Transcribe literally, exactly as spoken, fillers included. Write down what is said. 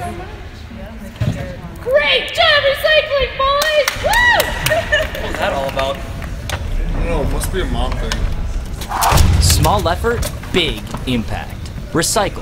Great job recycling, boys! Woo! What's that all about? I don't know, it must be a mom thing. Small effort, big impact. Recycle.